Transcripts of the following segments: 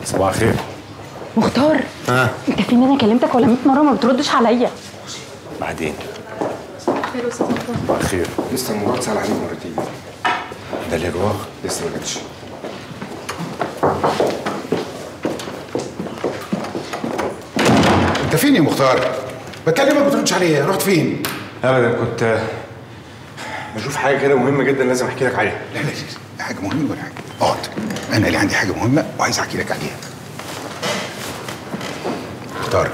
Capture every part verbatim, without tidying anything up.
صباح الخير. مختار، ها انت فين؟ انا كلمتك ولا مية مره ما بتردش عليا. بعدين. خير يا استاذ مختار. صباح الخير. لسه مراد سأل عليك مرتين. ده اللي رواق لسه ما جاتش. انت فين يا مختار؟ بكلمك ما بتردش عليا، رحت فين؟ ابدا، كنت بشوف حاجه كده مهمه جدا لازم احكي لك عليها. لا لا لا، حاجه مهمه ولا حاجه؟ اقعد، انا اللي عندي حاجه مهمه وعايز احكي لك عليها. مختار،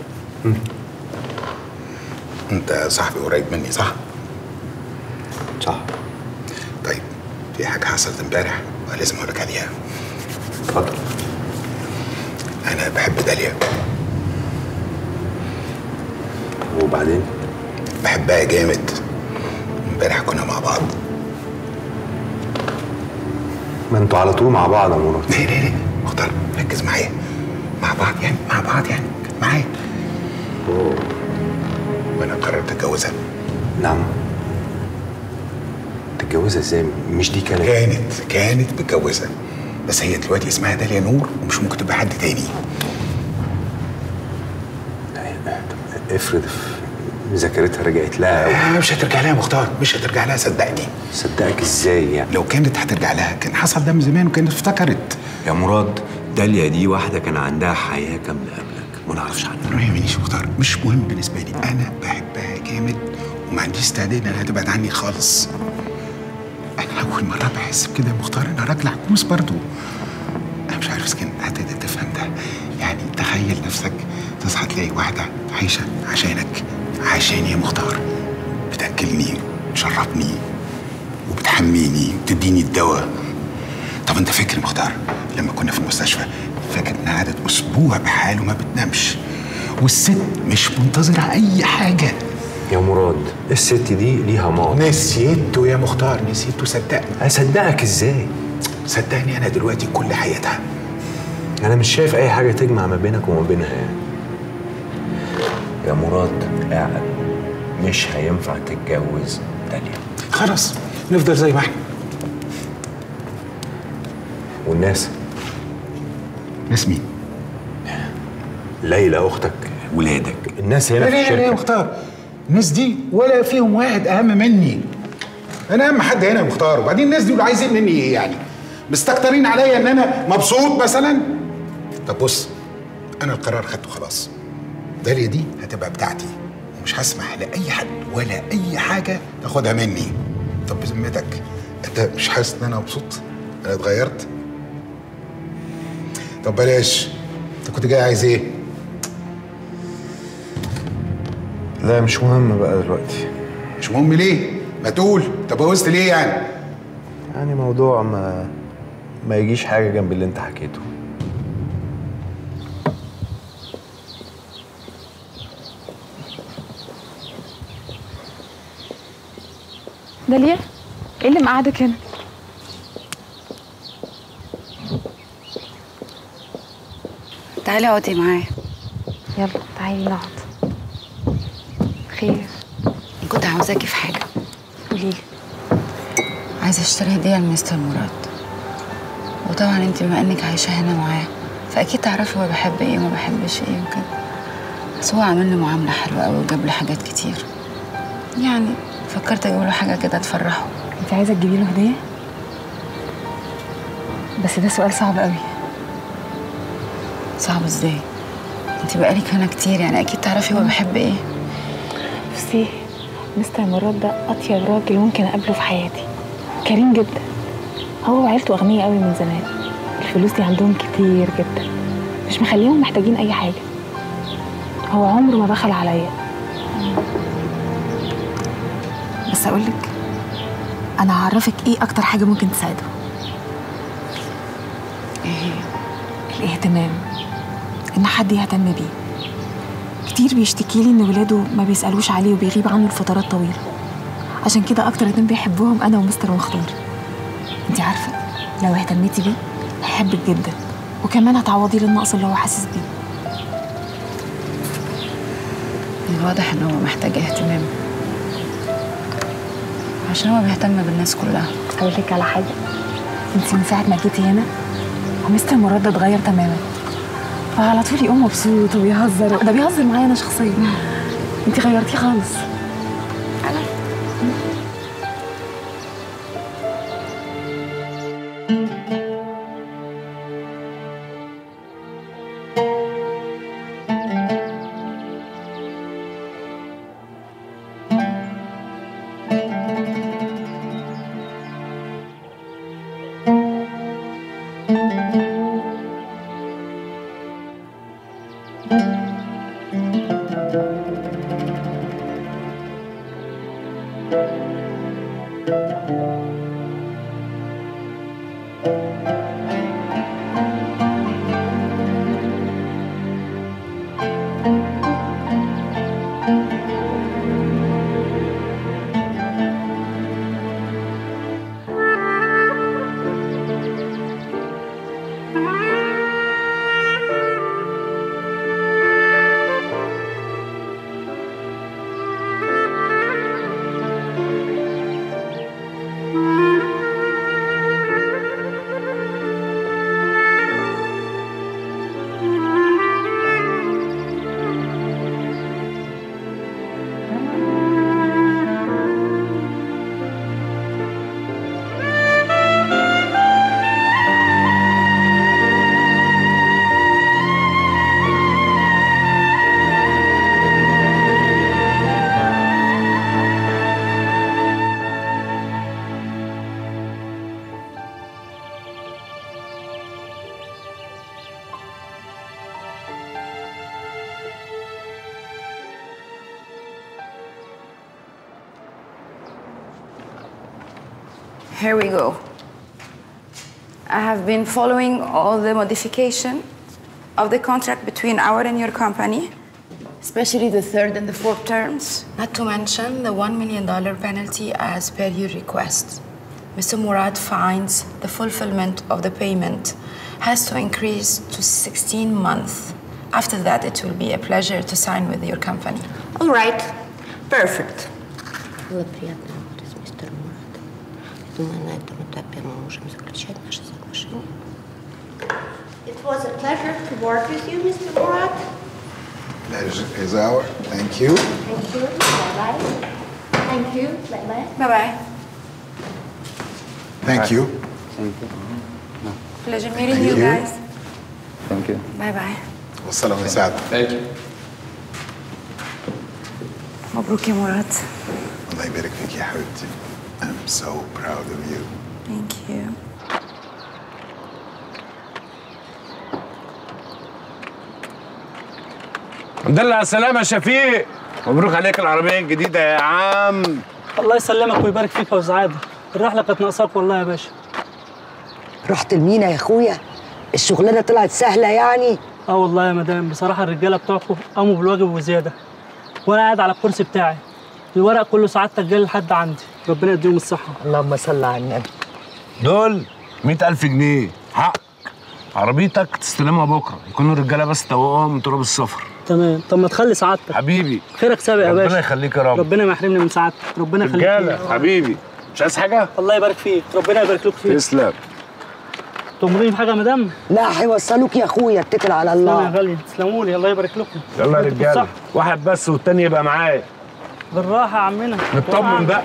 انت صاحبي قريب مني صح؟ صح. طيب، في حاجه حصلت امبارح لازم اقول لك عليها. اتفضل. انا بحب داليا. وبعدين؟ بحبها جامد. امبارح كنا مع بعض. ما انتوا على طول مع بعض يا مراد. ليه ليه ليه؟ مختار ركز معايا. مع بعض يعني مع بعض يعني كانت معايا. اوه. وانا قررت اتجوزها. نعم. تتجوزها ازاي؟ مش دي كانت كانت كانت متجوزه، بس هي دلوقتي اسمها داليا نور ومش ممكن تبقى حد تاني. افرض ذاكرتها رجعت لها. آه مش هترجع لها يا مختار، مش هترجع لها صدقني. صدقك ازاي يعني؟ لو كانت هترجع لها كان حصل ده من زمان وكانت افتكرت. يا مراد، داليا دي واحده كان عندها حياه كامله قبلك وما نعرفش عنها. ما يهمنيش مختار، مش مهم بالنسبه لي. انا بحبها جامد وما عنديش استعداد انها تبعد عني خالص. انا اول مره بحس بكده يا مختار. انا راجل عجوز برضو. انا مش عارف اسكن هتقدر تفهم ده. يعني تخيل نفسك تصحى تلاقي واحده عايشه عشانك، عشاني يا مختار، بتاكلني وتشربني وبتحميني وتديني الدواء. طب انت فاكر يا مختار لما كنا في المستشفى؟ فاكر انها قعدت اسبوع بحاله ما بتنامش، والست مش منتظره اي حاجه. يا مراد، الست دي ليها ماضي. نسيته يا مختار، نسيته صدقني. اصدقك ازاي؟ صدقني انا دلوقتي كل حياتها. انا مش شايف اي حاجه تجمع ما بينك وما بينها يعني. يا مراد قاعد، مش هينفع تتجوز داليا. خلاص نفضل زي ما احنا. والناس؟ ناس مين؟ ليلى اختك، ولادك، الناس هنا لا في لا الشركه. لا يا مختار، الناس دي ولا فيهم واحد اهم مني. انا اهم حد هنا يا مختار. وبعدين الناس دول عايزين مني ايه يعني؟ مستكترين عليا ان انا مبسوط مثلا؟ طب بص، انا القرار خدته خلاص. داليا دي هتبقى بتاعتي ومش هسمح لاي حد ولا اي حاجه تاخدها مني. طب بذمتك انت مش حاسس ان انا مبسوط؟ انا اتغيرت؟ طب بلاش، انت كنت جاي عايز ايه؟ لا مش مهم بقى دلوقتي. مش مهم ليه؟ ما تقول، طب اتجوزت ليه يعني؟ يعني موضوع ما ما يجيش حاجه جنب اللي انت حكيته. داليا، ايه اللي مقعدك هنا؟ تعالي اقعدي معايا. يلا تعالي نقعد. خير؟ كنت عاوزاكي في حاجه. قوليلي. عايزه اشتري هديه لمستر مراد، وطبعا انت بما انك عايشه هنا معاه فاكيد تعرفي هو بحب ايه وما بحبش ايه وكده. بس هو عمل لي معامله حلوه قوي وجاب لي حاجات كتير، يعني فكرت اجيب له حاجه كده تفرحه. انت عايزه تجيبي له هديه؟ بس ده سؤال صعب قوي. صعب ازاي؟ انت بقالك هنا كتير، يعني اكيد تعرفي هو بحب ايه. بصي، مستر مراد ده اطيب راجل ممكن اقابله في حياتي. كريم جدا. هو وعيلته اغنياء قوي من زمان. الفلوس دي عندهم كتير جدا، مش مخليهم محتاجين اي حاجه. هو عمره ما بخل عليا. بس اقولك، انا هعرفك ايه اكتر حاجه ممكن تساعده. ايه هي؟ الاهتمام، ان حد يهتم بيه. كتير بيشتكي لي ان ولاده ما بيسالوش عليه وبيغيب عنه لفترات طويله. عشان كده اكتر اتنين بيحبوهم انا ومستر مختار. انت عارفه، لو اهتميتي بيه هيحبك جدا، وكمان هتعوضي له النقص اللي هو حاسس بيه. من الواضح ان هو محتاج اهتمام، عشان هو بيهتم بالناس كلها. اقول لك على حاجه، انت من ساعه ما جيتي هنا ومستر مراد ده اتغير تماما، فعلى طول يقوم مبسوط وبيهزر، ده بيهزر معايا انا شخصيا. انت غيرتيه خالص. Here we go. I have been following all the modification of the contract between our and your company, especially the third and the fourth terms, not to mention the one million dollar penalty as per your request. Mister Murad finds the fulfillment of the payment has to increase to sixteen months. After that, it will be a pleasure to sign with your company. All right. Perfect. Было приятно работать с мистером Мурадом. Думаю, на этом этапе мы можем заключать наши соглашения. It was a pleasure to work with you, Mister Murad. Pleasure is ours. Thank you. Thank you. Bye-bye. Thank you. Bye-bye. Bye-bye. Thank you. Thank you. Pleasure meeting Thank you you. guys. Thank you. Bye-bye. والسلام يسعدك. Thank you. مبروك يا مراد. الله يبارك فيك يا حبيبتي. I'm so proud of you. Thank you. الحمد لله على السلامة يا شفيق. مبروك عليك العربية الجديدة يا عم. الله يسلمك ويبارك فيك يا وسعادة. الرحلة كانت ناقصاك والله يا باشا. رحت المينا يا اخويا؟ الشغلانة طلعت سهلة يعني؟ اه والله يا مدام، بصراحة الرجالة بتوعكم قاموا بالواجب وزيادة. وأنا قاعد على الكرسي بتاعي. الورق كله سعادتك جاي لحد عندي، ربنا يديهم الصحة. اللهم صل على النبي. دول مئة ألف جنيه حق. عربيتك تستلمها بكرة، يكونوا الرجالة بس توقعهم من تراب السفر. تمام، طب ما تخلي سعادتك. حبيبي. خيرك سابق يا باشا. ربنا يخليك يا رب. ربنا ما يحرمني من سعادتك، ربنا يخليك. رجالة حبيبي، مش عايز حاجة؟ الله يبارك فيك، ربنا يبارك لك فيك. تسلم. تأمريني بحاجة يا مدام؟ لا هيوصلوك يا اخويا، اتكل على الله. تسلموا يا غالي، تسلموا لي، الله يبارك لكم. يلا يا رجالة، واحد بس والتاني يبقى معايا. بالراحة يا عمنا. نطمن بقى.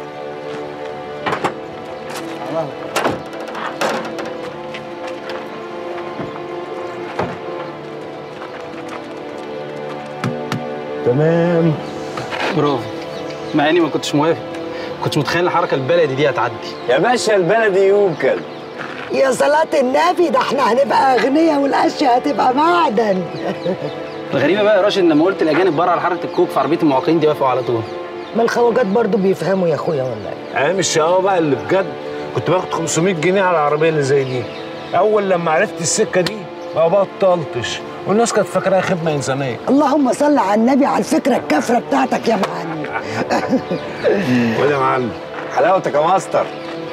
تمام. برافو. مع اني ما كنتش موافق، كنتش متخيل الحركه البلدي دي هتعدي. يا باشا البلدي يوكل. يا صلاة النبي، ده احنا هنبقى اغنياء والاشياء هتبقى معدن. الغريبه بقى يا راشد ان لما قلت الاجانب بره على حركه الكوك في عربيه المعاقين دي وافقوا على طول. ما الخواجات برضو بيفهموا يا اخويا والله. ايام الشقاوه بقى اللي بجد كنت باخد خمسمية جنيه على العربيه اللي زي دي. اول لما عرفت السكه دي ما بطلتش، والناس كانت فاكراها خدمه انسانيه. اللهم صل على النبي على الفكره الكافره بتاعتك يا معلم. وده يا معلم حلاوتك يا ماستر.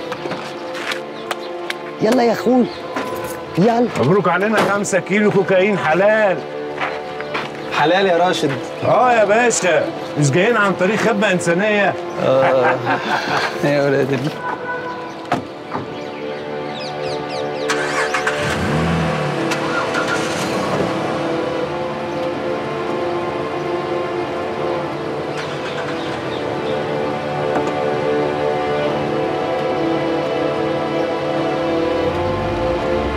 يلا يا اخوي يلا. مبروك علينا خمسة كيلو كوكايين حلال. حلال يا راشد. اه يا باشا، مش جايين عن طريق خدمه انسانيه. اه يا ولاد.